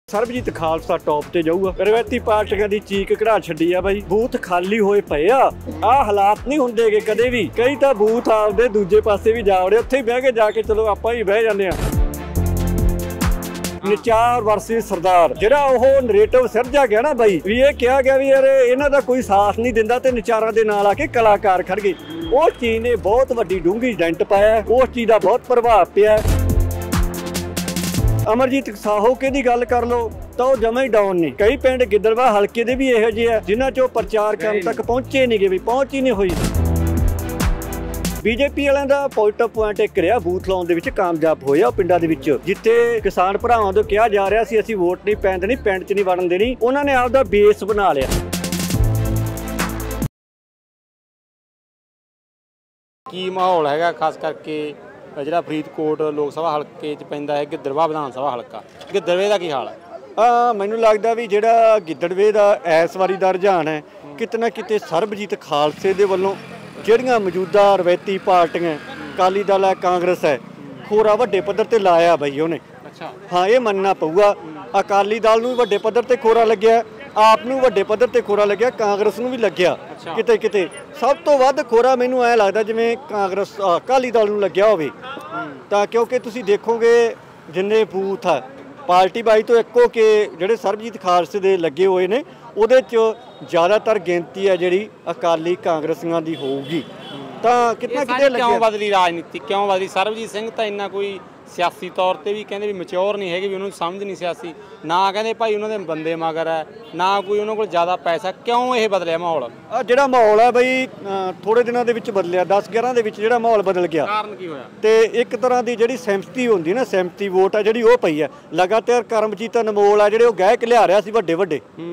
Sarabjit Khalsa top ਤੇ ਜਾਊਗਾ। ਰਵਾਇਤੀ ਪਾਰਟੀਆਂ ਦੀ ਚੀਕ ਕਢਾ ਛੱਡੀ ਆ ਬਾਈ। ਬੂਥ ਖਾਲੀ ਹੋਏ ਪਏ ਆ ਹਾਲਾਤ ਨਹੀਂ ਹੁੰਦੇਗੇ ਕਦੇ ਵੀ। ਕਈ ਤਾਂ ਬੂਥ ਆਪਦੇ ਦੂਜੇ ਪਾਸੇ ਵੀ ਜਾ ਵੜੇ, ਉੱਥੇ ਹੀ ਬਹਿ ਕੇ ਜਾ ਕੇ ਚਲੋ ਆਪਾਂ ਹੀ ਬਹਿ ਜਾਂਦੇ ਆ। ਨਚਾਰ ਵਰਸੀ ਸਰਦਾਰ ਜਿਹੜਾ ਉਹ ਨਰੇਟਿਵ ਸਿਰਜਿਆ ਗਿਆ ਨਾ ਬਾਈ, ਵੀ ਇਹ ਕਿਹਾ ਗਿਆ ਵੀ ਯਾਰ ਇਹਨਾਂ ਦਾ ਕੋਈ ਸਾਥ ਨਹੀਂ ਦਿੰਦਾ ਤੇ ਨਚਾਰਾਂ ਦੇ ਨਾਲ ਆ ਕੇ ਕਲਾਕਾਰ ਖੜ ਗਏ। ਉਹ ਚੀਜ਼ ਨੇ ਬਹੁਤ ਵੱਡੀ ਡੂੰਘੀ ਡੈਂਟ ਪਾਇਆ, ਉਸ ਚੀਜ਼ ਦਾ ਬਹੁਤ ਪ੍ਰਭਾਵ ਪਿਆ। ਅਮਰਜੀਤ ਸਾਹੋ ਦੀ ਗੱਲ ਕਰ ਲਓ ਤਾਂ ਉਹ ਜਮਾ ਹੀ ਡਾਊਨ ਨੇ। ਕਈ ਪਿੰਡ ਗਿੱਦੜਵਾ ਹਲਕੇ ਦੇ ਵੀ ਇਹੋ ਜਿਹੇ ਆ ਜਿਨ੍ਹਾਂ ਚੋਂ ਪ੍ਰਚਾਰ ਕਰਨ ਤੱਕ ਪਹੁੰਚੇ ਨਹੀਂਗੇ, ਵੀ ਪਹੁੰਚ ਹੀ ਨਹੀਂ ਹੋਈ। ਬੀਜੇਪੀ ਵਾਲਿਆਂ ਦਾ ਪੋਜ਼ਿਟਿਵ ਪੁਆਇੰਟ ਇੱਕ ਰਿਹਾ, ਬੂਥ ਲਾਉਣ ਦੇ ਵਿੱਚ ਕਾਮਯਾਬ ਹੋਇਆ ਪਿੰਡਾਂ ਦੇ ਵਿੱਚ। ਜਿੱਥੇ ਕਿਸਾਨ ਭਰਾਵਾਂ ਤੋਂ ਕਿਹਾ ਜਾ ਰਿਹਾ ਸੀ ਅਸੀਂ ਵੋਟ ਨਹੀਂ ਪੈਣ ਦੇਣੀ, ਪਿੰਡ 'ਚ ਨਹੀਂ ਵੜਨ ਦੇਣੀ, ਉਹਨਾਂ ਨੇ ਆਪਦਾ ਬੇਸ ਬਣਾ ਲਿਆ। ਕੀ ਮਾਹੌਲ ਹੈਗਾ ਖਾਸ ਕਰਕੇ ਜਿਹੜਾ ਫਰੀਦਕੋਟ ਲੋਕ ਸਭਾ ਹਲਕੇ 'ਚ ਪੈਂਦਾ ਹੈ, ਗਿੱਦੜਵਾ ਵਿਧਾਨ ਸਭਾ ਹਲਕਾ, ਗਿੱਦੜਵੇ ਦਾ ਕੀ ਹਾਲ ਹੈ? ਮੈਨੂੰ ਲੱਗਦਾ ਵੀ ਜਿਹੜਾ ਗਿੱਦੜਵੇ ਦਾ ਇਸ ਵਾਰੀ ਦਾ ਰੁਝਾਨ ਹੈ ਕਿਤੇ ਨਾ ਕਿਤੇ ਸਰਬਜੀਤ ਖਾਲਸੇ ਦੇ ਵੱਲੋਂ ਜਿਹੜੀਆਂ ਮੌਜੂਦਾ ਰਵਾਇਤੀ ਪਾਰਟੀਆਂ ਅਕਾਲੀ ਦਲ ਹੈ, ਕਾਂਗਰਸ ਹੈ, ਖੋਰਾ ਵੱਡੇ ਪੱਧਰ ਤੇ ਲਾਇਆ ਬਈ ਉਹਨੇ। ਹਾਂ, ਇਹ ਮੰਨਣਾ ਪਊਗਾ। ਅਕਾਲੀ ਦਲ ਨੂੰ ਵੀ ਵੱਡੇ ਪੱਧਰ ਤੇ ਖੋਰਾ ਲੱਗਿਆ, ਆਪ ਨੂੰ ਵੱਡੇ ਪੱਧਰ ਤੇ ਖੋਰਾ ਲੱਗਿਆ, ਕਾਂਗਰਸ ਨੂੰ ਵੀ ਲੱਗਿਆ ਕਿਤੇ ਕਿਤੇ। ਸਭ ਤੋਂ ਵੱਧ ਖੋਰਾ ਮੈਨੂੰ ਐਂ ਲੱਗਦਾ ਜਿਵੇਂ ਕਾਂਗਰਸ ਅਕਾਲੀ ਦਲ ਨੂੰ ਲੱਗਿਆ ਹੋਵੇ। ਤਾਂ ਕਿਉਂਕਿ ਤੁਸੀਂ ਦੇਖੋਗੇ ਜਿੰਨੇ ਬੂਥ ਆ ਪਾਰਟੀ ਬਾਈ ਤੋਂ ਇੱਕੋ ਕਿ ਜਿਹੜੇ ਸਰਬਜੀਤ ਖਾਲਸੇ ਦੇ ਲੱਗੇ ਹੋਏ ਨੇ, ਉਹਦੇ 'ਚ ਜ਼ਿਆਦਾਤਰ ਗਿਣਤੀ ਹੈ ਜਿਹੜੀ ਅਕਾਲੀ ਕਾਂਗਰਸੀਆਂ ਦੀ ਹੋਊਗੀ। ਤਾਂ ਕਿਤਨਾ ਕਿਤੇ ਕਿਉਂ ਬਦਲੀ ਰਾਜਨੀਤੀ, ਕਿਉਂ ਬਦਲੀ? ਸਰਬਜੀਤ ਸਿੰਘ ਤਾਂ ਇੰਨਾ ਕੋਈ ਸਿਆਸੀ ਤੌਰ ਤੇ ਵੀ ਕਹਿੰਦੇ ਵੀ ਮੈਚਿਓਰ ਨਹੀਂ ਹੈਗੇ, ਵੀ ਉਹਨੂੰ ਸਮਝ ਨਹੀਂ ਸਿਆਸੀ, ਨਾ ਕਹਿੰਦੇ ਭਾਈ ਉਹਨਾਂ ਦੇ ਬੰਦੇ ਮਗਰ ਹੈ, ਨਾ ਕੋਈ ਉਹਨਾਂ ਕੋਲ ਜ਼ਿਆਦਾ ਪੈਸਾ। ਕਿਉਂ ਇਹ ਬਦਲਿਆ ਮਾਹੌਲ? ਜਿਹੜਾ ਮਾਹੌਲ ਹੈ ਬਈ ਥੋੜੇ ਦਿਨਾਂ ਦੇ ਵਿੱਚ ਬਦਲਿਆ, 10-11 ਦੇ ਵਿੱਚ ਜਿਹੜਾ ਮਾਹੌਲ ਬਦਲ ਗਿਆ। ਕਾਰਨ ਕੀ ਹੋਇਆ? ਤੇ ਇੱਕ ਤਰ੍ਹਾਂ ਦੀ ਜਿਹੜੀ ਸਹਿਮਤੀ ਹੁੰਦੀ ਨਾ, ਸਹਿਮਤੀ ਵੋਟ ਆ ਜਿਹੜੀ ਉਹ ਪਈ ਹੈ ਲਗਾਤਾਰ। ਕਰਮਜੀਤ ਅਨਮੋਲ ਆ ਜਿਹੜੇ ਉਹ ਗਾਇਕ ਲਿਆ ਰਿਹਾ ਸੀ, ਵੱਡੇ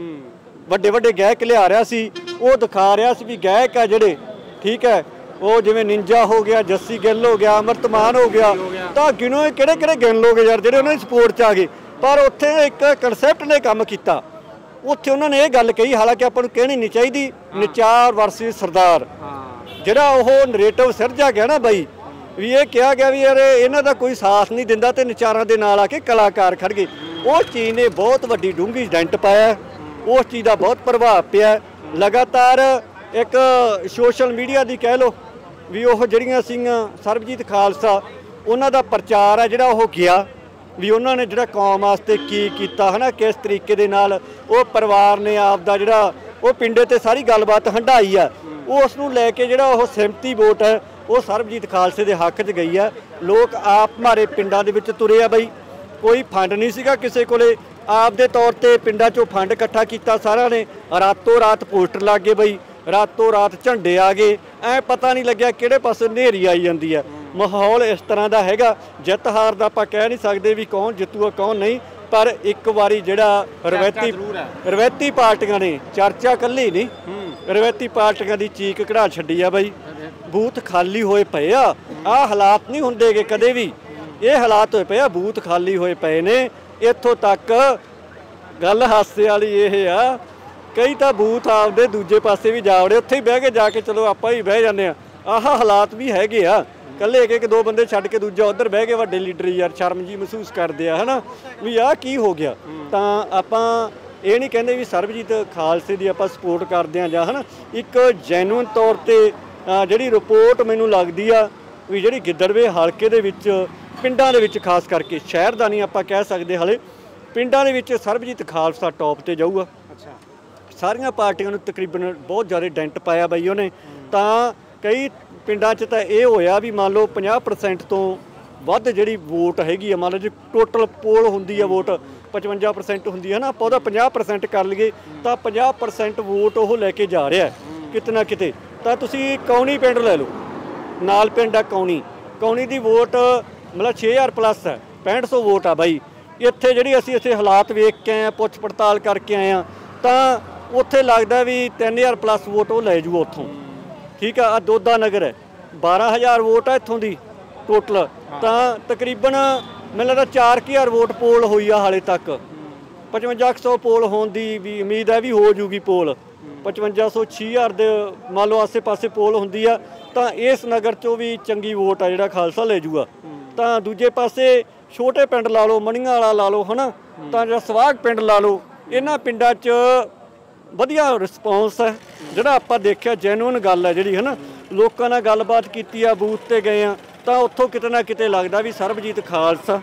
ਵੱਡੇ ਗਾਇਕ ਲਿਆ ਰਿਹਾ ਸੀ, ਉਹ ਦਿਖਾ ਰਿਹਾ ਸੀ ਵੀ ਗਾਇਕ ਆ ਜਿਹੜੇ, ਠੀਕ ਹੈ, ਉਹ ਜਿਵੇਂ ਨਿੰਜਾ ਹੋ ਗਿਆ, ਜੱਸੀ ਗਿੱਲ ਹੋ ਗਿਆ, ਅਮਰਤਮਾਨ ਹੋ ਗਿਆ, ਤਾਂ ਗਿਣੋ ਕਿਹੜੇ ਗਿਣ ਲੋਗੇ ਯਾਰ ਜਿਹੜੇ ਉਹਨਾਂ ਦੀ ਸਪੋਰਟ 'ਚ ਆ ਗਏ। ਪਰ ਉੱਥੇ ਇੱਕ ਕਨਸੈਪਟ ਨੇ ਕੰਮ ਕੀਤਾ, ਉੱਥੇ ਉਹਨਾਂ ਨੇ ਇਹ ਗੱਲ ਕਹੀ, ਹਾਲਾਂਕਿ ਆਪਾਂ ਨੂੰ ਕਹਿਣੀ ਨਹੀਂ ਚਾਹੀਦੀ, ਨਚਾਰ ਵਰਸੀ ਸਰਦਾਰ ਜਿਹੜਾ ਉਹ ਨਰੇਟਿਵ ਸਿਰਜਿਆ ਗਿਆ ਨਾ ਬਾਈ, ਵੀ ਇਹ ਕਿਹਾ ਗਿਆ ਵੀ ਯਾਰ ਇਹਨਾਂ ਦਾ ਕੋਈ ਸਾਥ ਨਹੀਂ ਦਿੰਦਾ ਤੇ ਨਚਾਰਾਂ ਦੇ ਨਾਲ ਆ ਕੇ ਕਲਾਕਾਰ ਖੜ ਗਏ। ਉਹ ਚੀਜ਼ ਨੇ ਬਹੁਤ ਵੱਡੀ ਡੂੰਘੀ ਡੈਂਟ ਪਾਇਆ, ਉਸ ਚੀਜ਼ ਦਾ ਬਹੁਤ ਪ੍ਰਭਾਵ ਪਿਆ। ਲਗਾਤਾਰ ਇੱਕ ਸੋਸ਼ਲ ਮੀਡੀਆ ਦੀ ਕਹਿ ਲਓ ਵੀ ਉਹ ਜਿਹੜੀਆਂ ਸੀਗੀਆਂ ਸਰਬਜੀਤ ਖਾਲਸਾ, ਉਹਨਾਂ ਦਾ ਪ੍ਰਚਾਰ ਹੈ ਜਿਹੜਾ ਉਹ ਗਿਆ, ਵੀ ਉਹਨਾਂ ਨੇ ਜਿਹੜਾ ਕੌਮ ਵਾਸਤੇ ਕੀ ਕੀਤਾ ਹੈ ਨਾ, ਕਿਸ ਤਰੀਕੇ ਦੇ ਨਾਲ ਉਹ ਪਰਿਵਾਰ ਨੇ ਆਪ ਦਾ ਜਿਹੜਾ ਉਹ ਪਿੰਡੇ ਤੇ ਸਾਰੀ ਗੱਲਬਾਤ ਹੰਢਾਈ ਆ, ਉਸ ਨੂੰ ਲੈ ਕੇ ਜਿਹੜਾ ਉਹ ਸਹਿਮਤੀ ਵੋਟ ਹੈ ਉਹ ਸਰਬਜੀਤ ਖਾਲਸੇ ਦੇ ਹੱਕ 'ਚ ਗਈ ਆ। ਲੋਕ ਆਪ ਮਾਰੇ ਪਿੰਡਾਂ ਦੇ ਵਿੱਚ ਤੁਰੇ ਆ ਬਈ, ਕੋਈ ਫੰਡ ਨਹੀਂ ਸੀਗਾ ਕਿਸੇ ਕੋਲੇ, ਆਪ ਦੇ ਤੌਰ ਤੇ ਪਿੰਡਾਂ 'ਚੋਂ ਫੰਡ ਇਕੱਠਾ ਕੀਤਾ ਸਾਰਿਆਂ ਨੇ, ਰਾਤੋਂ ਰਾਤ ਪੋਸਟਰ ਲੱਗ ਗਏ ਬਈ, ਰਾਤੋਂ ਰਾਤ ਝੰਡੇ ਆ ਗਏ, ਐਂ ਪਤਾ ਨਹੀਂ ਲੱਗਿਆ ਕਿਹੜੇ ਪਾਸੇ ਹਨੇਰੀ ਆਈ ਜਾਂਦੀ ਹੈ। ਮਾਹੌਲ ਇਸ ਤਰ੍ਹਾਂ ਦਾ ਹੈਗਾ। ਜਿੱਤ ਹਾਰ ਦਾ ਆਪਾਂ ਕਹਿ ਨਹੀਂ ਸਕਦੇ ਵੀ ਕੌਣ ਜਿੱਤੂਗਾ ਕੌਣ ਨਹੀਂ, ਪਰ ਇੱਕ ਵਾਰੀ ਜਿਹੜਾ ਰਵਾਇਤੀ ਪਾਰਟੀਆਂ ਨੇ, ਚਰਚਾ ਇਕੱਲੀ ਨਹੀਂ, ਰਵਾਇਤੀ ਪਾਰਟੀਆਂ ਦੀ ਚੀਕ ਕਢਾ ਛੱਡੀ ਆ ਬਾਈ। ਬੂਥ ਖਾਲੀ ਹੋਏ ਪਏ ਆ ਹਾਲਾਤ ਨਹੀਂ ਹੁੰਦੇਗੇ ਕਦੇ ਵੀ। ਇਹ ਹਾਲਾਤ ਹੋਏ ਪਏ ਆ, ਬੂਥ ਖਾਲੀ ਹੋਏ ਪਏ ਨੇ। ਇੱਥੋਂ ਤੱਕ ਗੱਲ ਹਾਸੇ ਵਾਲੀ ਇਹ ਆ, ਕਈ ਤਾਂ ਬੂਥ ਆਪਦੇ ਦੂਜੇ ਪਾਸੇ ਵੀ ਜਾ ਵੜੇ, ਉੱਥੇ ਹੀ ਬਹਿ ਕੇ ਜਾ ਕੇ ਚਲੋ ਆਪਾਂ ਹੀ ਬਹਿ ਜਾਂਦੇ ਆ। ਹਾਲਾਤ ਵੀ ਹੈਗੇ ਆ। ਇਕੱਲੇ ਇੱਕ ਦੋ ਬੰਦੇ ਛੱਡ ਕੇ ਦੂਜਾ ਉੱਧਰ ਬਹਿ ਕੇ ਵੱਡੇ ਲੀਡਰ ਯਾਰ ਸ਼ਰਮ ਜੀ ਮਹਿਸੂਸ ਕਰਦੇ ਆ, ਹੈ ਨਾ, ਵੀ ਆਹ ਕੀ ਹੋ ਗਿਆ। ਤਾਂ ਆਪਾਂ ਇਹ ਨਹੀਂ ਕਹਿੰਦੇ ਵੀ ਸਰਬਜੀਤ ਖਾਲਸੇ ਦੀ ਆਪਾਂ ਸਪੋਰਟ ਕਰਦੇ ਹਾਂ ਜਾਂ, ਹੈ ਨਾ, ਇੱਕ ਜੈਨੂਇਨ ਤੌਰ 'ਤੇ ਜਿਹੜੀ ਰਿਪੋਰਟ ਮੈਨੂੰ ਲੱਗਦੀ ਆ ਵੀ ਜਿਹੜੀ ਗਿੱਦੜਵੇ ਹਲਕੇ ਦੇ ਵਿੱਚ ਪਿੰਡਾਂ ਦੇ ਵਿੱਚ, ਖਾਸ ਕਰਕੇ ਸ਼ਹਿਰ ਦਾ ਨਹੀਂ ਆਪਾਂ ਕਹਿ ਸਕਦੇ ਹਾਲੇ, ਪਿੰਡਾਂ ਦੇ ਵਿੱਚ ਸਰਬਜੀਤ ਖਾਲਸਾ ਟੌਪ ਤੇ ਜਾਊਗਾ। ਸਾਰੀਆਂ ਪਾਰਟੀਆਂ ਨੂੰ ਤਕਰੀਬਨ ਬਹੁਤ ਜ਼ਿਆਦਾ ਡੈਂਟ ਪਾਇਆ ਬਈ ਉਹਨੇ। ਤਾਂ ਕਈ ਪਿੰਡਾਂ 'ਚ ਤਾਂ ਇਹ ਹੋਇਆ ਵੀ ਮੰਨ ਲਓ 50% ਤੋਂ ਵੱਧ ਜਿਹੜੀ ਵੋਟ ਹੈਗੀ ਆ, ਮੰਨ ਲਓ ਜੇ ਟੋਟਲ ਪੋਲ ਹੁੰਦੀ ਆ ਵੋਟ 55% ਹੁੰਦੀ ਹੈ ਨਾ, ਆਪਾਂ ਉਹਦਾ 50% ਕਰ ਲਈਏ ਤਾਂ 50% ਵੋਟ ਉਹ ਲੈ ਕੇ ਜਾ ਰਿਹਾ ਕਿਤੇ ਨਾ ਕਿਤੇ। ਤਾਂ ਤੁਸੀਂ ਕੌਣੀ ਪਿੰਡ ਲੈ ਲਓ, ਨਾਲ ਪਿੰਡ ਆ ਕੌਣੀ ਦੀ ਵੋਟ ਮਤਲਬ 6000 ਪਲੱਸ ਹੈ, 6500 ਵੋਟ ਆ ਬਾਈ। ਇੱਥੇ ਜਿਹੜੀ ਅਸੀਂ ਇੱਥੇ ਹਾਲਾਤ ਵੇਖ ਕੇ ਆਏ ਹਾਂ, ਪੁੱਛ ਪੜਤਾਲ ਕਰਕੇ ਆਏ ਹਾਂ, ਤਾਂ ਉੱਥੇ ਲੱਗਦਾ ਵੀ 3000 ਪਲੱਸ ਵੋਟ ਉਹ ਲੈ ਜੂਗਾ ਉੱਥੋਂ, ਠੀਕ ਆ। ਦੋਦਾ ਨਗਰ ਹੈ, 12000 ਵੋਟ ਆ ਇੱਥੋਂ ਦੀ ਟੋਟਲ। ਤਾਂ ਤਕਰੀਬਨ ਮੈਨੂੰ ਲੱਗਦਾ 4000 ਵੋਟ ਪੋਲ ਹੋਈ ਆ ਹਾਲੇ ਤੱਕ। 5500 ਪੋਲ ਹੋਣ ਦੀ ਵੀ ਉਮੀਦ ਹੈ ਵੀ ਹੋ ਜੂਗੀ ਪੋਲ। 5500 6000 ਦੇ ਮੰਨ ਲਓ ਆਸੇ ਪਾਸੇ ਪੋਲ ਹੁੰਦੀ ਆ, ਤਾਂ ਇਸ ਨਗਰ 'ਚੋਂ ਵੀ ਚੰਗੀ ਵੋਟ ਆ ਜਿਹੜਾ ਖਾਲਸਾ ਲੈ ਜੂਗਾ। ਤਾਂ ਦੂਜੇ ਪਾਸੇ ਛੋਟੇ ਪਿੰਡ ਲਾ ਲਓ, ਮਣੀਆਂ ਵਾਲਾ ਲਾ ਲਓ, ਹੈ ਨਾ, ਤਾਂ ਜਿਹੜਾ ਸਵਾਗ ਪਿੰਡ ਲਾ ਲਓ, ਇਹਨਾਂ ਪਿੰਡਾਂ 'ਚ ਵਧੀਆ ਰਿਸਪੌਂਸ ਹੈ ਜਿਹੜਾ ਆਪਾਂ ਦੇਖਿਆ। ਜੈਨੂਅਨ ਗੱਲ ਹੈ ਜਿਹੜੀ, ਹੈ ਨਾ, ਲੋਕਾਂ ਨਾਲ ਗੱਲਬਾਤ ਕੀਤੀ ਆ, ਬੂਥ 'ਤੇ ਗਏ ਆ, ਤਾਂ ਉੱਥੋਂ ਕਿਤੇ ਨਾ ਕਿਤੇ ਲੱਗਦਾ ਵੀ ਸਰਬਜੀਤ ਖਾਲਸਾ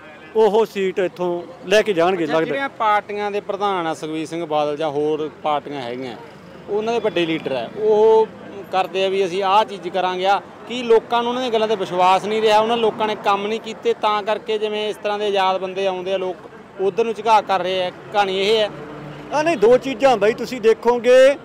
ਉਹ ਸੀਟ ਇੱਥੋਂ ਲੈ ਕੇ ਜਾਣਗੇ। ਲੱਗਦਾ ਜਿਹੜੀਆਂ ਪਾਰਟੀਆਂ ਦੇ ਪ੍ਰਧਾਨ ਆ ਸੁਖਬੀਰ ਸਿੰਘ ਬਾਦਲ ਜਾਂ ਹੋਰ ਪਾਰਟੀਆਂ ਹੈਗੀਆਂ, ਉਹਨਾਂ ਦੇ ਵੱਡੇ ਲੀਡਰ ਹੈ, ਉਹ ਕਰਦੇ ਆ ਵੀ ਅਸੀਂ ਆਹ ਚੀਜ਼ ਕਰਾਂਗੇ ਆ, ਕੀ ਲੋਕਾਂ ਨੂੰ ਉਹਨਾਂ ਦੀਆਂ ਗੱਲਾਂ 'ਤੇ ਵਿਸ਼ਵਾਸ ਨਹੀਂ ਰਿਹਾ? ਉਹਨਾਂ ਲੋਕਾਂ ਨੇ ਕੰਮ ਨਹੀਂ ਕੀਤੇ ਤਾਂ ਕਰਕੇ ਜਿਵੇਂ ਇਸ ਤਰ੍ਹਾਂ ਦੇ ਆਜ਼ਾਦ ਬੰਦੇ ਆਉਂਦੇ ਆ, ਲੋਕ ਉਧਰ ਨੂੰ ਝੁਕਾਅ ਕਰ ਰਹੇ ਆ? ਕਹਾਣੀ ਇਹ ਹੈ? ਨਹੀਂ, ਦੋ ਚੀਜ਼ਾਂ ਬਾਈ ਤੁਸੀਂ ਦੇਖੋਗੇ,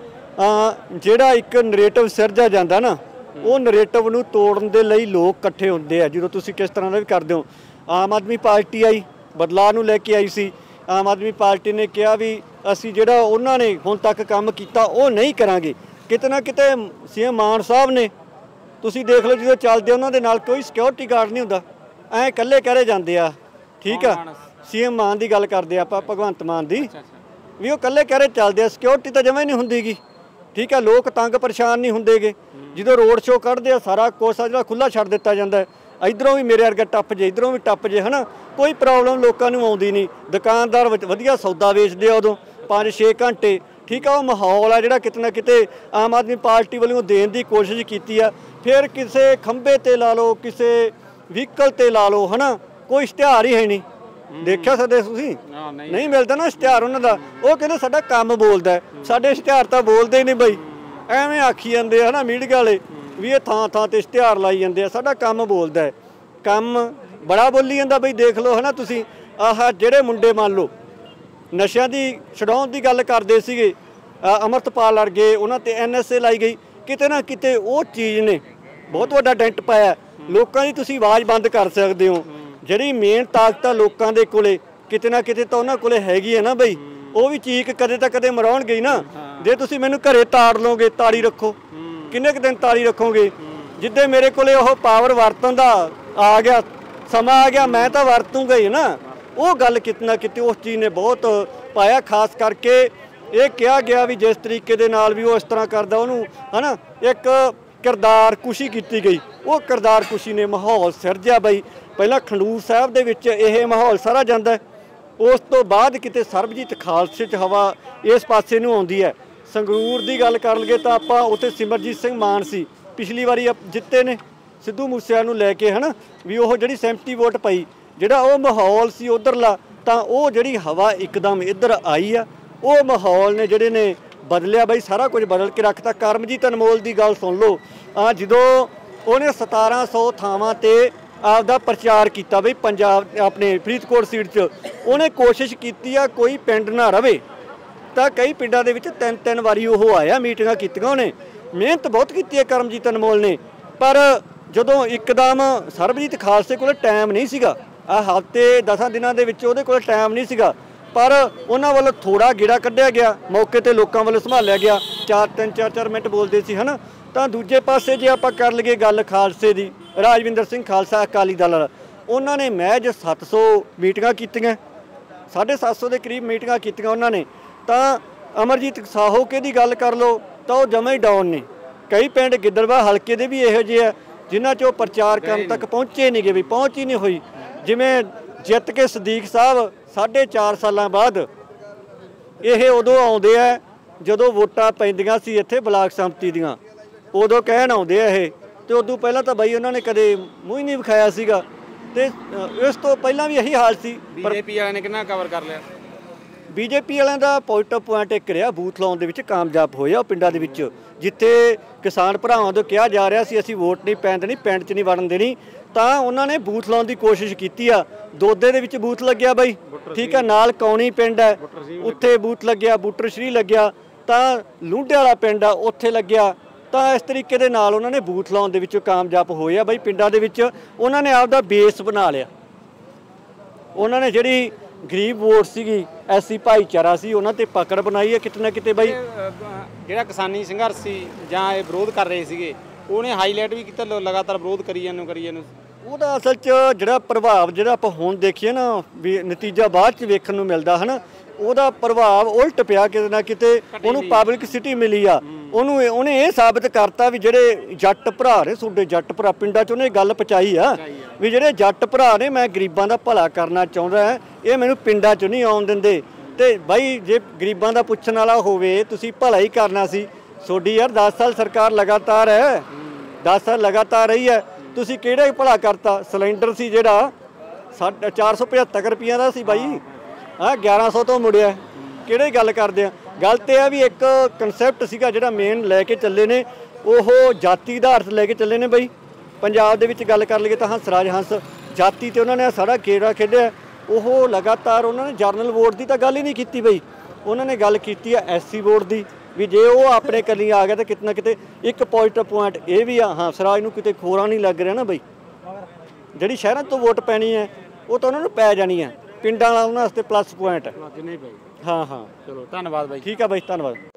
ਜਿਹੜਾ ਇੱਕ ਨਰੇਟਿਵ ਸਿਰਜਿਆ ਜਾਂਦਾ ਨਾ, ਉਹ ਨਰੇਟਿਵ ਨੂੰ ਤੋੜਨ ਦੇ ਲਈ ਲੋਕ ਇਕੱਠੇ ਹੁੰਦੇ ਆ। ਜਦੋਂ ਤੁਸੀਂ ਕਿਸ ਤਰ੍ਹਾਂ ਦਾ ਵੀ ਕਰਦੇ ਹੋ, ਆਮ ਆਦਮੀ ਪਾਰਟੀ ਆਈ, ਬਦਲਾਅ ਨੂੰ ਲੈ ਕੇ ਆਈ ਸੀ। ਆਮ ਆਦਮੀ ਪਾਰਟੀ ਨੇ ਕਿਹਾ ਵੀ ਅਸੀਂ ਜਿਹੜਾ ਉਹਨਾਂ ਨੇ ਹੁਣ ਤੱਕ ਕੰਮ ਕੀਤਾ ਉਹ ਨਹੀਂ ਕਰਾਂਗੇ। ਕਿਤੇ ਨਾ ਕਿਤੇ ਸੀਐਮ ਮਾਨ ਸਾਹਿਬ ਨੇ, ਤੁਸੀਂ ਦੇਖ ਲਓ, ਜਦੋਂ ਚੱਲਦੇ ਉਹਨਾਂ ਦੇ ਨਾਲ ਕੋਈ ਸਿਕਿਉਰਿਟੀ ਗਾਰਡ ਨਹੀਂ ਹੁੰਦਾ, ਐਂ ਇਕੱਲੇ ਕਰੇ ਜਾਂਦੇ ਆ। ਠੀਕ ਆ, ਸੀਐਮ ਮਾਨ ਦੀ ਗੱਲ ਕਰਦੇ ਆਪਾਂ, ਭਗਵੰਤ ਮਾਨ ਦੀ, ਵੀ ਉਹ ਇਕੱਲੇ ਕਹਿਰੇ ਚੱਲਦੇ ਆ, ਸਿਕਿਉਰਿਟੀ ਤਾਂ ਜਮਾਂ ਹੀ ਨਹੀਂ ਹੁੰਦੀਗੀ। ਠੀਕ ਹੈ, ਲੋਕ ਤੰਗ ਪਰੇਸ਼ਾਨ ਨਹੀਂ ਹੁੰਦੇਗੇ। ਜਦੋਂ ਰੋਡ ਸ਼ੋਅ ਕੱਢਦੇ ਆ, ਸਾਰਾ ਕੁਛ ਜਿਹੜਾ ਖੁੱਲ੍ਹਾ ਛੱਡ ਦਿੱਤਾ ਜਾਂਦਾ, ਇੱਧਰੋਂ ਵੀ ਮੇਰੇ ਵਰਗਾ ਟੱਪ ਜੇ, ਇੱਧਰੋਂ ਵੀ ਟੱਪ ਜੇ, ਹੈ ਨਾ, ਕੋਈ ਪ੍ਰੋਬਲਮ ਲੋਕਾਂ ਨੂੰ ਆਉਂਦੀ ਨਹੀਂ। ਦੁਕਾਨਦਾਰ ਵਧੀਆ ਸੌਦਾ ਵੇਚਦੇ ਆ ਉਦੋਂ 5-6 ਘੰਟੇ। ਠੀਕ ਆ, ਉਹ ਮਾਹੌਲ ਆ ਜਿਹੜਾ ਕਿਤੇ ਨਾ ਕਿਤੇ ਆਮ ਆਦਮੀ ਪਾਰਟੀ ਵੱਲੋਂ ਦੇਣ ਦੀ ਕੋਸ਼ਿਸ਼ ਕੀਤੀ ਆ। ਫਿਰ ਕਿਸੇ ਖੰਭੇ 'ਤੇ ਲਾ ਲਓ, ਕਿਸੇ ਵਹੀਕਲ 'ਤੇ ਲਾ ਲਓ, ਹੈ ਨਾ, ਕੋਈ ਇਸ਼ਤਿਹਾਰ ਹੀ ਹੈ ਨਹੀਂ। ਦੇਖਿਆ ਸਕਦੇ ਤੁਸੀਂ, ਨਹੀਂ ਮਿਲਦਾ ਨਾ ਇਸ਼ਤਿਹਾਰ ਉਹਨਾਂ ਦਾ। ਉਹ ਕਹਿੰਦੇ ਸਾਡਾ ਕੰਮ ਬੋਲਦਾ, ਸਾਡੇ ਇਸ਼ਤਿਹਾਰ ਤਾਂ ਬੋਲਦੇ ਹੀ ਨਹੀਂ ਬਈ, ਐਵੇਂ ਆਖੀ ਜਾਂਦੇ ਆ ਨਾ ਮੀਡੀਆ ਵਾਲੇ ਵੀ ਇਹ ਥਾਂ ਥਾਂ 'ਤੇ ਇਸ਼ਤਿਹਾਰ ਲਾਈ ਜਾਂਦੇ ਆ। ਸਾਡਾ ਕੰਮ ਬੋਲਦਾ ਹੈ, ਕੰਮ ਬੜਾ ਬੋਲੀ ਜਾਂਦਾ ਬਈ। ਦੇਖ ਲਓ, ਹੈ ਨਾ, ਤੁਸੀਂ ਆਹ ਜਿਹੜੇ ਮੁੰਡੇ ਮੰਨ ਲਓ ਨਸ਼ਿਆਂ ਦੀ ਛਡਾਉਣ ਦੀ ਗੱਲ ਕਰਦੇ ਸੀਗੇ, ਅੰਮ੍ਰਿਤਪਾਲ ਵਰਗੇ, ਉਹਨਾਂ 'ਤੇ NSA ਲਾਈ ਗਈ। ਕਿਤੇ ਨਾ ਕਿਤੇ ਉਹ ਚੀਜ਼ ਨੇ ਬਹੁਤ ਵੱਡਾ ਡੈਂਟ ਪਾਇਆ। ਲੋਕਾਂ ਦੀ ਤੁਸੀਂ ਆਵਾਜ਼ ਬੰਦ ਕਰ ਸਕਦੇ ਹੋ। ਜਿਹੜੀ ਮੇਨ ਤਾਕਤ ਆ ਲੋਕਾਂ ਦੇ ਕੋਲੇ, ਕਿਤੇ ਨਾ ਕਿਤੇ ਤਾਂ ਉਹਨਾਂ ਕੋਲੇ ਹੈਗੀ ਹੈ ਨਾ ਬਈ। ਉਹ ਵੀ ਚੀਕ ਕਦੇ ਤਾਂ ਕਦੇ ਮਰਾਉਣਗੇ ਹੀ ਨਾ। ਜੇ ਤੁਸੀਂ ਮੈਨੂੰ ਘਰੇ ਤਾੜ ਲਓਗੇ, ਤਾੜੀ ਰੱਖੋ, ਕਿੰਨੇ ਕੁ ਦਿਨ ਤਾੜੀ ਰੱਖੋਗੇ? ਜਿੱਦੇ ਮੇਰੇ ਕੋਲੇ ਉਹ ਪਾਵਰ ਵਰਤਣ ਦਾ ਆ ਗਿਆ, ਸਮਾਂ ਆ ਗਿਆ, ਮੈਂ ਤਾਂ ਵਰਤੂੰਗਾ ਹੀ ਨਾ। ਉਹ ਗੱਲ ਕਿਤੇ ਨਾ ਕਿਤੇ ਉਸ ਚੀਜ਼ ਨੇ ਬਹੁਤ ਪਾਇਆ। ਖਾਸ ਕਰਕੇ ਇਹ ਕਿਹਾ ਗਿਆ ਵੀ ਜਿਸ ਤਰੀਕੇ ਦੇ ਨਾਲ ਵੀ ਉਹ ਇਸ ਤਰ੍ਹਾਂ ਕਰਦਾ, ਉਹਨੂੰ, ਹੈ ਨਾ, ਇੱਕ ਕਿਰਦਾਰ ਕੁਸ਼ੀ ਕੀਤੀ ਗਈ। ਉਹ ਕਿਰਦਾਰ ਕੁਸ਼ੀ ਨੇ ਮਾਹੌਲ ਸਿਰਜਿਆ ਬਈ। ਪਹਿਲਾਂ ਖੰਡੂਰ ਸਾਹਿਬ ਦੇ ਵਿੱਚ ਇਹ ਮਾਹੌਲ ਸਾਰਾ ਜਾਂਦਾ, ਉਸ ਤੋਂ ਬਾਅਦ ਕਿਤੇ ਸਰਬਜੀਤ ਖਾਲਸੇ 'ਚ ਹਵਾ ਇਸ ਪਾਸੇ ਨੂੰ ਆਉਂਦੀ ਹੈ। ਸੰਗਰੂਰ ਦੀ ਗੱਲ ਕਰ ਲਈਏ ਤਾਂ ਆਪਾਂ ਉੱਥੇ ਸਿਮਰਜੀਤ ਸਿੰਘ ਮਾਨ ਸੀ, ਪਿਛਲੀ ਵਾਰੀ ਜਿੱਤੇ ਨੇ ਸਿੱਧੂ ਮੂਸੇਵਾਲੇ ਨੂੰ ਲੈ ਕੇ, ਹੈ ਨਾ, ਵੀ ਉਹ ਜਿਹੜੀ ਸਹਿਮਤੀ ਵੋਟ ਪਈ, ਜਿਹੜਾ ਉਹ ਮਾਹੌਲ ਸੀ ਉੱਧਰਲਾ, ਤਾਂ ਉਹ ਜਿਹੜੀ ਹਵਾ ਇੱਕਦਮ ਇੱਧਰ ਆਈ ਆ। ਉਹ ਮਾਹੌਲ ਨੇ ਜਿਹੜੇ ਨੇ ਬਦਲਿਆ ਬਈ, ਸਾਰਾ ਕੁਝ ਬਦਲ ਕੇ ਰੱਖਤਾ। ਕਰਮਜੀਤ ਅਨਮੋਲ ਦੀ ਗੱਲ ਸੁਣ ਲਓ, ਜਦੋਂ ਉਹਨੇ 1700 ਥਾਵਾਂ 'ਤੇ ਆਪਦਾ ਪ੍ਰਚਾਰ ਕੀਤਾ ਬਈ, ਪੰਜਾਬ ਆਪਣੇ ਫਰੀਦਕੋਟ ਸੀਟ 'ਚ ਉਹਨੇ ਕੋਸ਼ਿਸ਼ ਕੀਤੀ ਆ ਕੋਈ ਪਿੰਡ ਨਾ ਰਵੇ, ਤਾਂ ਕਈ ਪਿੰਡਾਂ ਦੇ ਵਿੱਚ 3-3 ਵਾਰੀ ਉਹ ਆਇਆ, ਮੀਟਿੰਗਾਂ ਕੀਤੀਆਂ ਉਹਨੇ। ਮਿਹਨਤ ਬਹੁਤ ਕੀਤੀ ਹੈ ਕਰਮਜੀਤ ਅਨਮੋਲ ਨੇ। ਪਰ ਜਦੋਂ ਇੱਕਦਮ ਸਰਬਜੀਤ ਖਾਲਸੇ ਕੋਲ ਟਾਈਮ ਨਹੀਂ ਸੀਗਾ, ਹਫ਼ਤੇ 10 ਦਿਨਾਂ ਦੇ ਵਿੱਚ ਉਹਦੇ ਕੋਲ ਟਾਈਮ ਨਹੀਂ ਸੀਗਾ, ਪਰ ਉਹਨਾਂ ਵੱਲੋਂ ਥੋੜਾ ਗੇੜਾ ਕੱਢਿਆ ਗਿਆ, ਮੌਕੇ 'ਤੇ ਲੋਕਾਂ ਵੱਲੋਂ ਸੰਭਾਲਿਆ ਗਿਆ। 4-4 ਮਿੰਟ ਬੋਲਦੇ ਸੀ, ਹੈ ਨਾ। ਤਾਂ ਦੂਜੇ ਪਾਸੇ ਜੇ ਆਪਾਂ ਕਰ ਲਈਏ ਗੱਲ ਖਾਲਸੇ ਦੀ, ਰਾਜਵਿੰਦਰ ਸਿੰਘ ਖਾਲਸਾ ਅਕਾਲੀ ਦਲ, ਉਹਨਾਂ ਨੇ ਮਹਿਜ 700 ਮੀਟਿੰਗਾਂ ਕੀਤੀਆਂ, 750 ਦੇ ਕਰੀਬ ਮੀਟਿੰਗਾਂ ਕੀਤੀਆਂ ਉਹਨਾਂ ਨੇ। ਤਾਂ ਅਮਰਜੀਤ ਸਾਹੋਕੇ ਦੀ ਗੱਲ ਕਰ ਲਓ ਤਾਂ ਉਹ ਜਮਾਂ ਹੀ ਡਾਊਨ ਨੇ। ਕਈ ਪਿੰਡ ਗਿੱਦੜਬਾਹਾ ਹਲਕੇ ਦੇ ਵੀ ਇਹੋ ਜਿਹੇ ਆ ਜਿਨ੍ਹਾਂ 'ਚ ਉਹ ਪ੍ਰਚਾਰ ਕਰਨ ਤੱਕ ਪਹੁੰਚੇ ਨਹੀਂ ਗਏ, ਵੀ ਪਹੁੰਚ ਹੀ ਨਹੀਂ ਹੋਈ। ਜਿਵੇਂ ਜਿੱਤ ਕੇ ਸਦੀਕ ਸਾਹਿਬ 4.5 ਸਾਲਾਂ ਬਾਅਦ, ਇਹ ਉਦੋਂ ਆਉਂਦੇ ਆ ਜਦੋਂ ਵੋਟਾਂ ਪੈਂਦੀਆਂ ਸੀ ਇੱਥੇ ਬਲਾਕ ਸੰਮਤੀ ਦੀਆਂ, ਉਦੋਂ ਕਹਿਣ ਆਉਂਦੇ ਆ ਇਹ। ਤੇ ਉਦੋਂ ਪਹਿਲਾਂ ਤਾਂ ਬਾਈ ਉਹਨਾਂ ਨੇ ਕਦੇ ਮੂੰਹ ਹੀ ਨਹੀਂ ਵਿਖਾਇਆ ਸੀਗਾ। ਤੇ ਇਸ ਤੋਂ ਪਹਿਲਾਂ ਵੀ ਇਹੀ ਹਾਲ ਸੀ। ਬੀਜੇਪੀ ਵਾਲਿਆਂ ਨੇ ਕਿੰਨਾ ਕਵਰ ਕਰ ਲਿਆ? ਬੀਜੇਪੀ ਵਾਲਿਆਂ ਦਾ ਪੋਜ਼ਿਟਿਵ ਪੁਆਇੰਟ ਇੱਕ ਰਿਹਾ, ਬੂਥ ਲਾਉਣ ਦੇ ਵਿੱਚ ਕਾਮਯਾਬ ਹੋਏ ਆ ਪਿੰਡਾਂ ਦੇ ਵਿੱਚ। ਜਿੱਥੇ ਕਿਸਾਨ ਭਰਾਵਾਂ ਤੋਂ ਕਿਹਾ ਜਾ ਰਿਹਾ ਸੀ ਅਸੀਂ ਵੋਟ ਨਹੀਂ ਪੈਣ ਦੇਣੀ, ਪਿੰਡ 'ਚ ਨਹੀਂ ਵੜਨ ਦੇਣੀ, ਤਾਂ ਉਹਨਾਂ ਨੇ ਬੂਥ ਲਾਉਣ ਦੀ ਕੋਸ਼ਿਸ਼ ਕੀਤੀ ਆ। ਦੋਦੇ ਦੇ ਵਿੱਚ ਬੂਥ ਲੱਗਿਆ ਬਾਈ, ਠੀਕ ਹੈ, ਨਾਲ ਕੌਣੀ ਪਿੰਡ ਹੈ, ਉੱਥੇ ਬੂਥ ਲੱਗਿਆ, ਬੂਟਰ ਸ਼੍ਰੀ ਲੱਗਿਆ, ਤਾਂ ਲੂੰਡੇ ਵਾਲਾ ਪਿੰਡ ਆ ਉੱਥੇ ਲੱਗਿਆ। ਤਾਂ ਇਸ ਤਰੀਕੇ ਦੇ ਨਾਲ ਉਹਨਾਂ ਨੇ ਬੂਥ ਲਾਉਣ ਦੇ ਵਿੱਚ ਕਾਮਯਾਬ ਹੋਏ ਆ ਬਾਈ। ਪਿੰਡਾਂ ਦੇ ਵਿੱਚ ਉਹਨਾਂ ਨੇ ਆਪਦਾ ਬੇਸ ਬਣਾ ਲਿਆ। ਉਹਨਾਂ ਨੇ ਜਿਹੜੀ ਗਰੀਬ ਵੋਟ ਸੀਗੀ, ਐਸੀ ਭਾਈਚਾਰਾ ਸੀ, ਉਹਨਾਂ 'ਤੇ ਪਕੜ ਬਣਾਈ ਹੈ ਕਿਤੇ ਨਾ ਕਿਤੇ ਬਾਈ। ਜਿਹੜਾ ਕਿਸਾਨੀ ਸੰਘਰਸ਼ ਸੀ ਜਾਂ ਇਹ ਵਿਰੋਧ ਕਰ ਰਹੇ ਸੀਗੇ, ਉਹਨੇ ਹਾਈਲਾਈਟ ਵੀ ਕੀਤਾ, ਲਗਾਤਾਰ ਵਿਰੋਧ ਕਰੀ ਜਾਂਦੇ। ਉਹਦਾ ਅਸਲ 'ਚ ਜਿਹੜਾ ਪ੍ਰਭਾਵ ਜਿਹੜਾ ਆਪਾਂ ਹੁਣ ਦੇਖੀਏ ਨਾ ਵੀ ਨਤੀਜਾ ਬਾਅਦ 'ਚ ਵੇਖਣ ਨੂੰ ਮਿਲਦਾ ਹੈ ਨਾ, ਉਹਦਾ ਪ੍ਰਭਾਵ ਉਲਟ ਪਿਆ ਕਿਤੇ ਨਾ ਕਿਤੇ। ਉਹਨੂੰ ਪਬਲਿਕਸਿਟੀ ਮਿਲੀ ਆ, ਉਹਨੇ ਇਹ ਸਾਬਤ ਕਰਤਾ ਵੀ ਜਿਹੜੇ ਜੱਟ ਭਰਾ ਨੇ ਤੁਹਾਡੇ ਜੱਟ ਭਰਾ ਪਿੰਡਾਂ 'ਚ, ਉਹਨੇ ਗੱਲ ਪਹੁੰਚਾਈ ਆ ਵੀ ਜਿਹੜੇ ਜੱਟ ਭਰਾ ਨੇ ਮੈਂ ਗਰੀਬਾਂ ਦਾ ਭਲਾ ਕਰਨਾ ਚਾਹੁੰਦਾ, ਇਹ ਮੈਨੂੰ ਪਿੰਡਾਂ 'ਚ ਨਹੀਂ ਆਉਣ ਦਿੰਦੇ। ਤੇ ਬਾਈ ਜੇ ਗਰੀਬਾਂ ਦਾ ਪੁੱਛਣ ਵਾਲਾ ਹੋਵੇ, ਤੁਸੀਂ ਭਲਾ ਹੀ ਕਰਨਾ ਸੀ। ਤੁਹਾਡੀ ਯਾਰ 10 ਸਾਲ ਸਰਕਾਰ ਲਗਾਤਾਰ ਹੈ, 10 ਸਾਲ ਲਗਾਤਾਰ ਰਹੀ ਹੈ, ਤੁਸੀਂ ਕਿਹੜਾ ਭਲਾ ਕਰਤਾ? ਸਿਲੰਡਰ ਸੀ ਜਿਹੜਾ 475 ਰੁਪਈਆਂ ਦਾ ਸੀ ਬਾਈ, ਹਾਂ 1100 ਤੋਂ ਮੁੜਿਆ। ਕਿਹੜੀ ਗੱਲ ਕਰਦੇ ਆ? ਗੱਲ ਤੇ ਆ ਵੀ ਇੱਕ ਕਨਸੈਪਟ ਸੀਗਾ ਜਿਹੜਾ ਮੇਨ ਲੈ ਕੇ ਚੱਲੇ ਨੇ, ਉਹ ਜਾਤੀ ਆਧਾਰਿਤ ਲੈ ਕੇ ਚੱਲੇ ਨੇ ਬਾਈ। ਪੰਜਾਬ ਦੇ ਵਿੱਚ ਗੱਲ ਕਰ ਲਈਏ ਤਾਂ ਹੰਸਰਾਜ ਹੰਸ ਜਾਤੀ ਤੇ ਉਹਨਾਂ ਨੇ ਸਾਰਾ ਖੇੜਾ ਖੇਡਿਆ। ਉਹ ਲਗਾਤਾਰ ਉਹਨਾਂ ਨੇ ਜਰਨਲ ਵੋਟ ਦੀ ਤਾਂ ਗੱਲ ਹੀ ਨਹੀਂ ਕੀਤੀ ਬਈ, ਉਹਨਾਂ ਨੇ ਗੱਲ ਕੀਤੀ ਆ SC ਵੋਟ ਦੀ, ਵੀ ਜੇ ਉਹ ਆਪਣੇ ਕੱਲੀ ਆ ਗਿਆ ਤਾਂ ਕਿਤੇ ਨਾ ਕਿਤੇ ਇੱਕ ਪੋਜ਼ਿਟਿਵ ਪੁਆਇੰਟ ਇਹ ਵੀ ਆ, ਹੰਸਰਾਜ ਨੂੰ ਕਿਤੇ ਖੋਰਾ ਨਹੀਂ ਲੱਗ ਰਿਹਾ ਨਾ ਬਈ। ਜਿਹੜੀ ਸ਼ਹਿਰਾਂ ਤੋਂ ਵੋਟ ਪੈਣੀ ਹੈ ਉਹ ਤਾਂ ਉਹਨਾਂ ਨੂੰ ਪੈ ਜਾਣੀ ਹੈ, ਪਿੰਡਾਂ ਵਾਲਾ ਉਹਨਾਂ ਵਾਸਤੇ ਪਲੱਸ ਪੁਆਇੰਟ ਹੈ। ਨਹੀਂ ਭਾਈ। ਹਾਂ ਹਾਂ ਚਲੋ ਧੰਨਵਾਦ ਬਾਈ। ਠੀਕ ਆ ਬਾਈ, ਧੰਨਵਾਦ।